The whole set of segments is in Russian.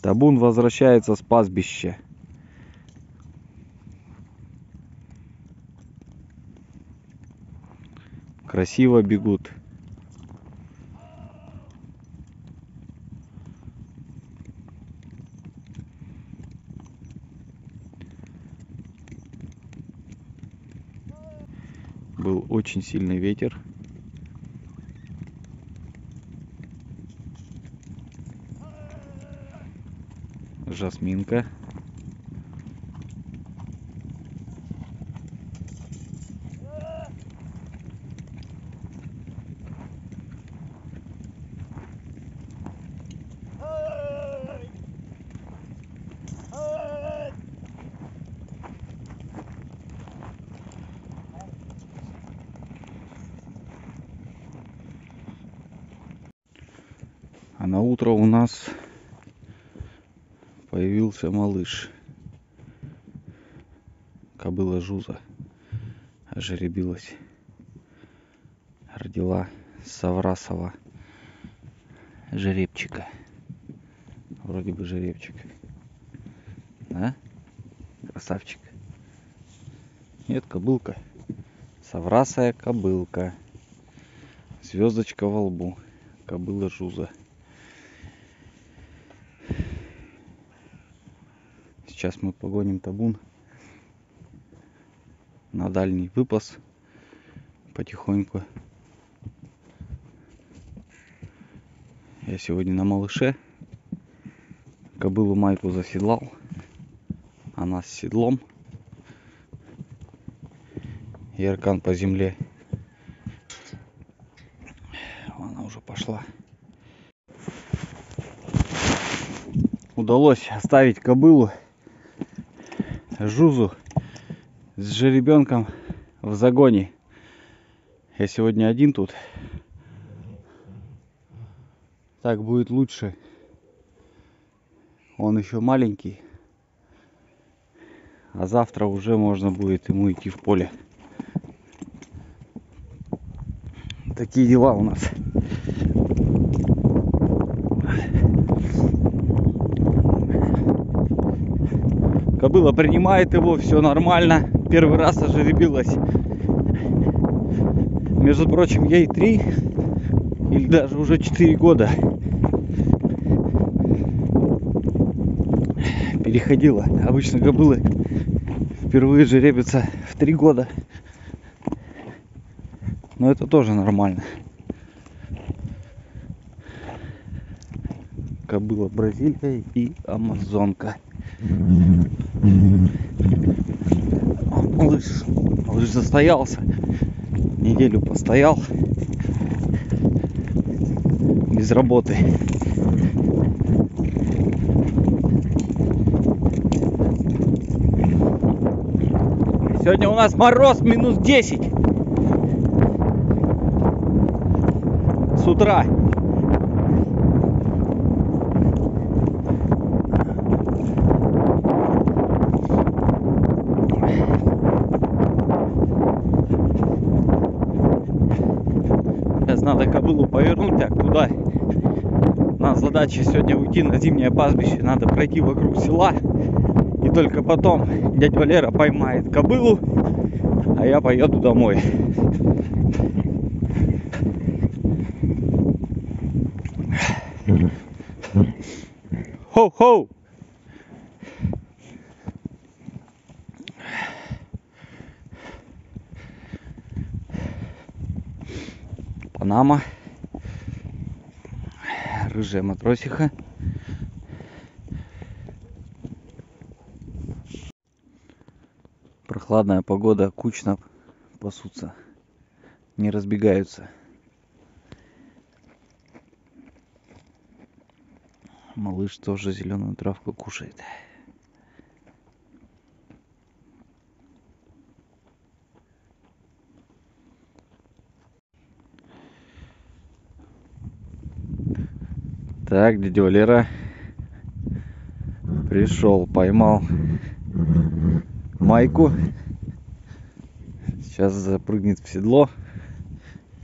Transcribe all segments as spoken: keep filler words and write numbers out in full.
Табун возвращается с пастбища. Красиво бегут. Был очень сильный ветер. Жасминка. А на утро у нас появился малыш. Кобыла Жуза ожеребилась. Родила Саврасова жеребчика. Вроде бы жеребчик. Да? Красавчик. Нет, кобылка. Саврасая кобылка. Звездочка во лбу. Кобыла Жуза. Сейчас мы погоним табун на дальний выпас потихоньку. Я сегодня на малыше. Кобылу Майку заседлал. Она с седлом. Яркан по земле. Она уже пошла. Удалось оставить кобылу Жузу с жеребенком в загоне. Я сегодня один тут. Так будет лучше. Он еще маленький. А завтра уже можно будет ему идти в поле. Такие дела у нас. Кобыла принимает его, все нормально. Первый раз ожеребилась. Между прочим, ей три или даже уже четыре года. Переходила. Обычно кобылы впервые жеребятся в три года. Но это тоже нормально. Кобыла Бразилия и амазонка. Малыш, малыш застоялся. Неделю постоял без работы. Сегодня у нас мороз минус десять с утра. Надо кобылу повернуть так туда. У нас задача сегодня уйти на зимнее пастбище. Надо пройти вокруг села. И только потом дядя Валера поймает кобылу, а я поеду домой. Хоу-хоу! Панама. Рыжая матросиха. Прохладная погода, кучно пасутся, не разбегаются. Малыш тоже зеленую травку кушает. Так, дядя Валера пришел, поймал Майку. Сейчас запрыгнет в седло.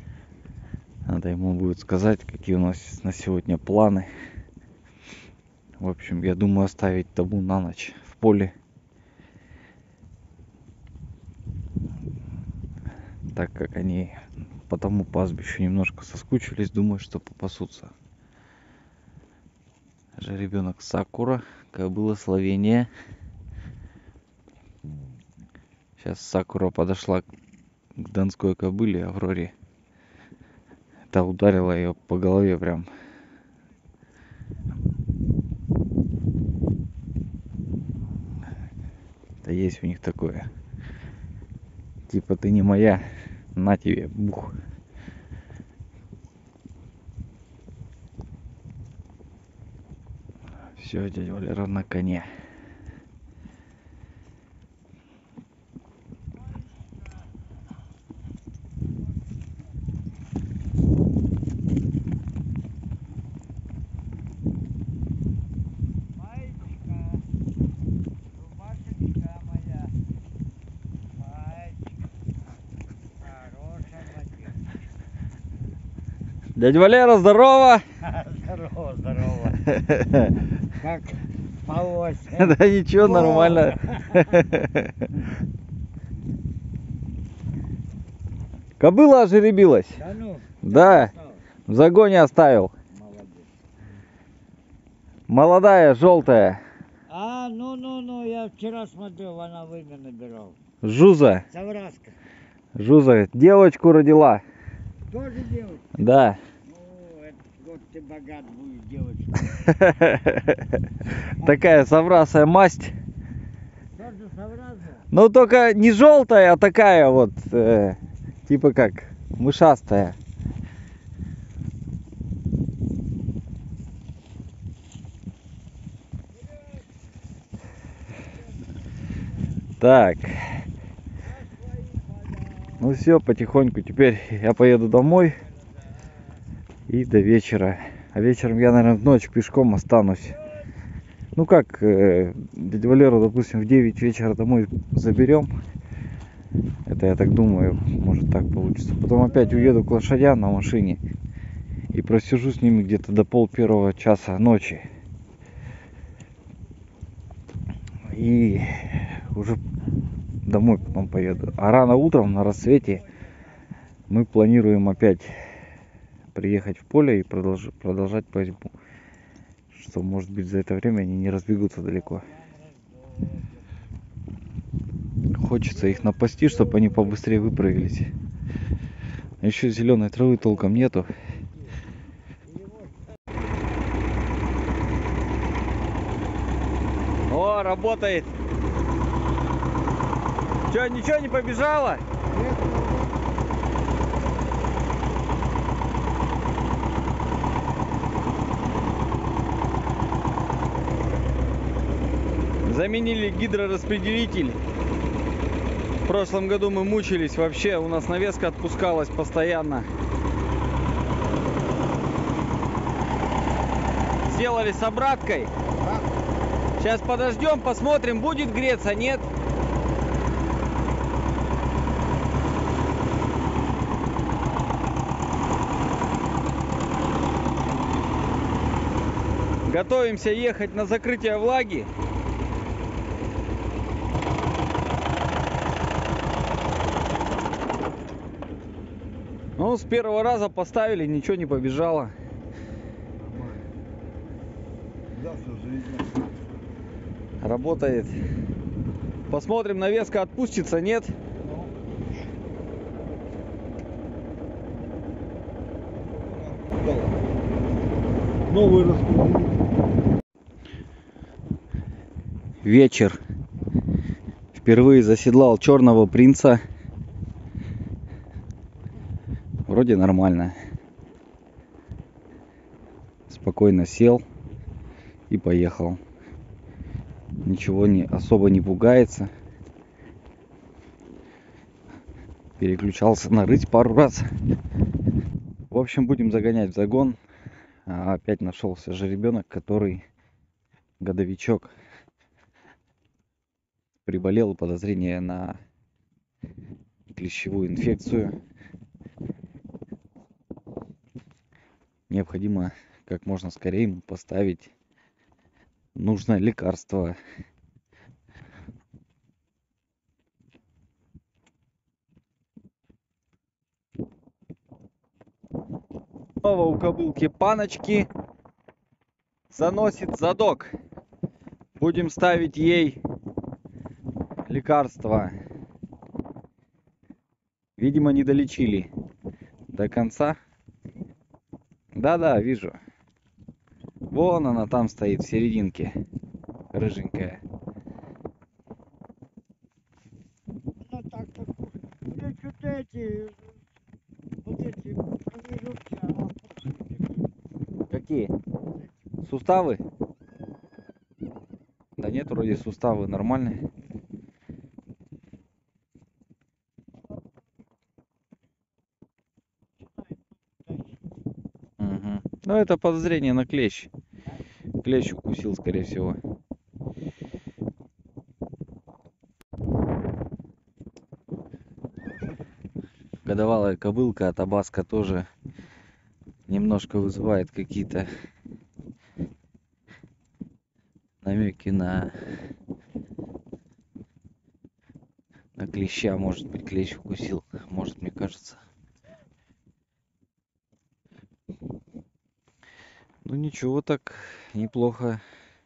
Надо ему будет сказать, какие у нас на сегодня планы. В общем, я думаю оставить табун на ночь в поле. Так как они по тому пастбищу немножко соскучились, думаю, что попасутся. Жеребенок Сакура, кобыла Словения. Сейчас Сакура подошла к донской кобыле Авроре. Та ударила ее по голове прям. Да есть у них такое. Типа ты не моя, на тебе, бух. Все, дядя Валера на коне. Дядя Валера, здорово! Здорово, здорово. Как спалось? Да ничего, нормально. Кобыла ожеребилась? Да ну? Да, в загоне оставил. Молодец. Молодая, желтая. А, ну-ну-ну, я вчера смотрел, она вымя набирал. Жуза. Совраска. Жуза. Девочку родила. Тоже девочка? Да. Ну, этот год ты богат будешь, девочка. Такая соврасая масть. Тоже совраска? Ну только не желтая, а такая вот, э, типа как мышастая. Так. Ну все, потихоньку. Теперь я поеду домой. И до вечера. А вечером я, наверное, в ночь пешком останусь. Ну как, э, дядю Валеру, допустим, в девять вечера домой заберем. Это я так думаю, может так получится. Потом опять уеду к лошадям на машине. И просижу с ними где-то до пол первого часа ночи. И уже домой потом поеду. А рано утром на рассвете мы планируем опять приехать в поле и продолж... продолжать пастьбу. Что, может быть, за это время они не разбегутся далеко. Хочется их напасти, чтобы они побыстрее выправились. А еще зеленой травы толком нету. О, работает. Че, ничего не побежало? Заменили гидрораспределитель. В прошлом году мы мучились вообще, у нас навеска отпускалась постоянно. Сделали с обраткой. Сейчас подождем, посмотрим, будет греться, нет? Готовимся ехать на закрытие влаги. Ну, с первого раза поставили, ничего не побежало. Работает. Посмотрим, навеска отпустится, нет? Новый распределитель. Вечер. Впервые заседлал черного принца. Вроде нормально. Спокойно сел и поехал. Ничего не особо не пугается. Переключался на рысь пару раз. В общем, будем загонять в загон. А опять нашелся жеребенок, который годовичок. Приболел, подозрение на клещевую инфекцию. Необходимо как можно скорее ему поставить нужно лекарство. Снова у кобылки паночки заносит задок. Будем ставить ей лекарство. Видимо, не долечили до конца. Да-да, вижу. Вон она там стоит в серединке, рыженькая. Ну так так. Мне что-то эти, вот эти промежутки, а опухли. Какие? Суставы? Да нет, вроде суставы нормальные. Угу. Ну это подозрение на клещ. Клещ укусил, скорее всего. Годовалая кобылка, а табаска тоже немножко вызывает какие-то намеки на на клеща. Может быть, клещ укусил, может, мне кажется. Ну ничего, так неплохо.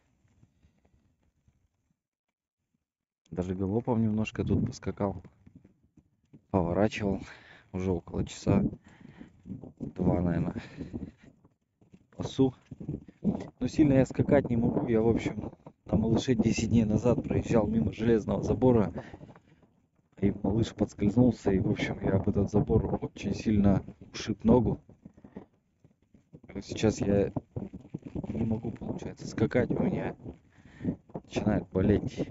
Даже галопом немножко тут поскакал, поворачивал. Уже около часа два, наверное, пасу. Но сильно я скакать не могу. Я, в общем, на малыше десять дней назад проезжал мимо железного забора. И малыш подскользнулся. И, в общем, я об этот забор очень сильно ушиб ногу. Сейчас я не могу, получается, скакать. У меня начинает болеть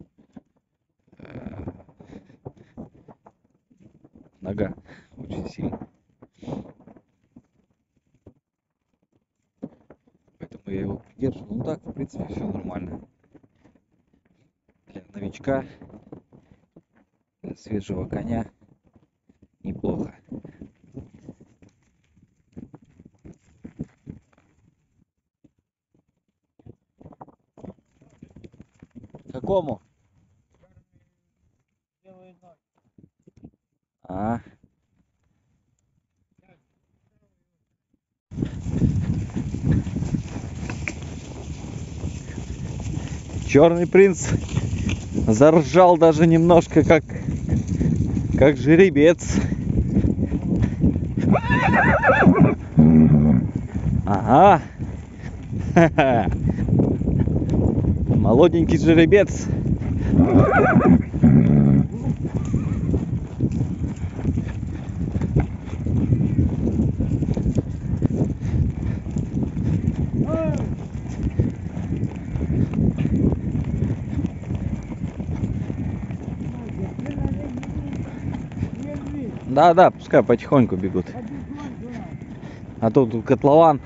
э, нога очень сильно. Поэтому я его придерживаю. Ну так, в принципе, все нормально. Для новичка, для свежего коня неплохо. Какому? Белые ноги. А. Черный принц заржал даже немножко, как как жеребец. Ага. Ха-ха. Молоденький жеребец. Да, да, пускай потихоньку бегут. А то тут котлован.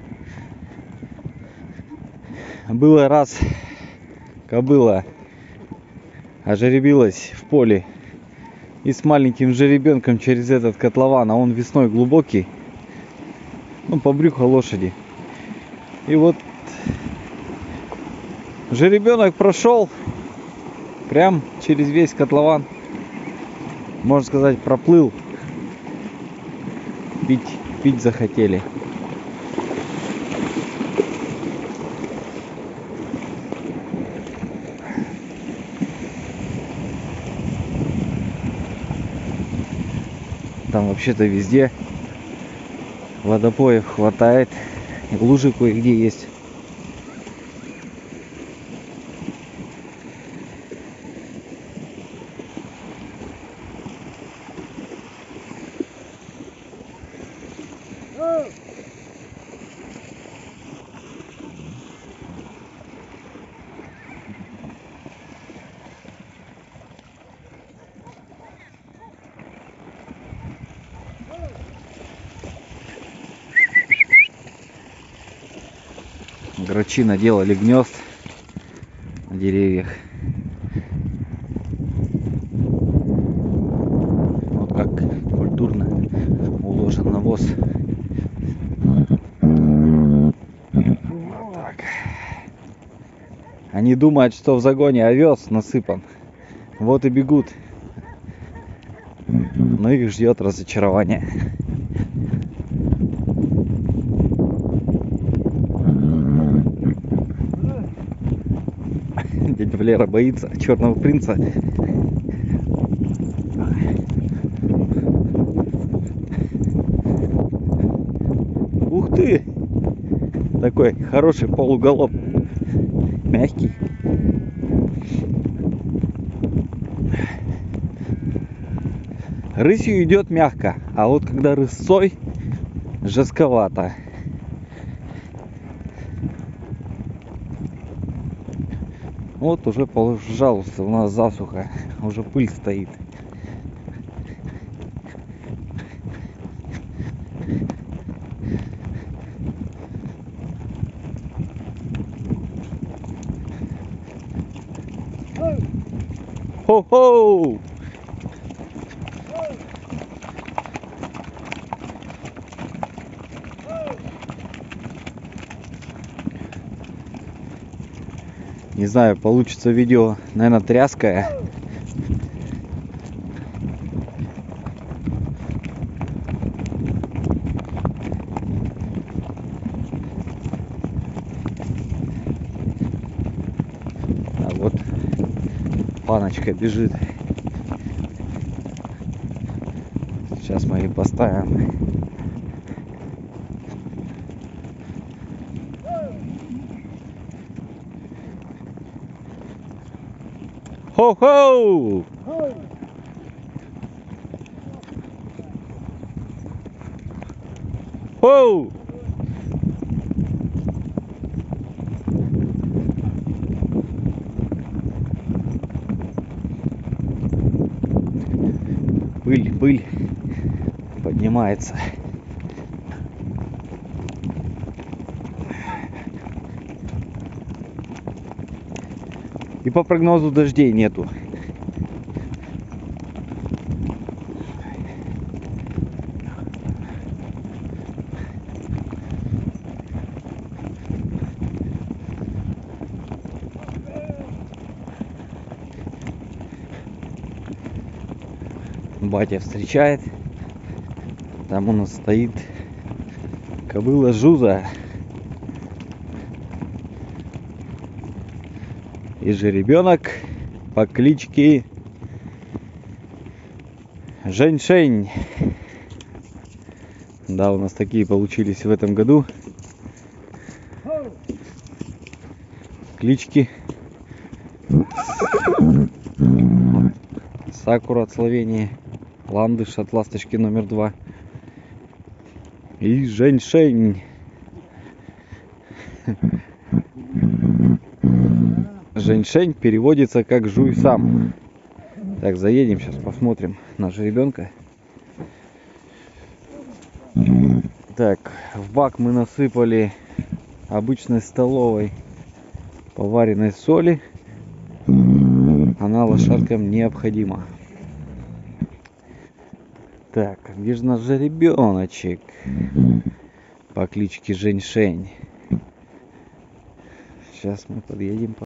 Было раз кобыла ожеребилась в поле и с маленьким жеребенком через этот котлован, а он весной глубокий, ну, по брюху лошади. И вот жеребенок прошел прям через весь котлован, можно сказать, проплыл. Пить, пить захотели. Там вообще-то везде водопоев хватает, и лужи кое-где есть. Грачи наделали гнезд на деревьях. Вот как культурно уложен навоз. Вот так. Они думают, что в загоне овес насыпан. Вот и бегут. Но их ждет разочарование. Дядя Валера боится черного принца. Ух ты! Такой хороший полуголоб. Мягкий. Рысью идет мягко, а вот когда рысцой, жестковато. Вот уже, пожалуйста, у нас засуха, уже пыль стоит. Хо-хо! Не знаю, получится видео, наверное, тряское. А вот паночка бежит. Сейчас мы ее поставим. Хо-хо! Хоу! Пыль, пыль поднимается. И по прогнозу дождей нету. Батя встречает. Там у нас стоит кобыла Жуза. И жеребенок по кличке Жень-Шень. Да, у нас такие получились в этом году клички. Сакура от Словении, Ландыш от ласточки номер два и Жень-Шень. Жень-Шень переводится как «жуй сам». Так, заедем, сейчас посмотрим на жеребенка. Так, в бак мы насыпали обычной столовой поваренной соли. Она лошадкам необходима. Так, где же наш жеребеночек по кличке Жень-Шень? Сейчас мы подъедем.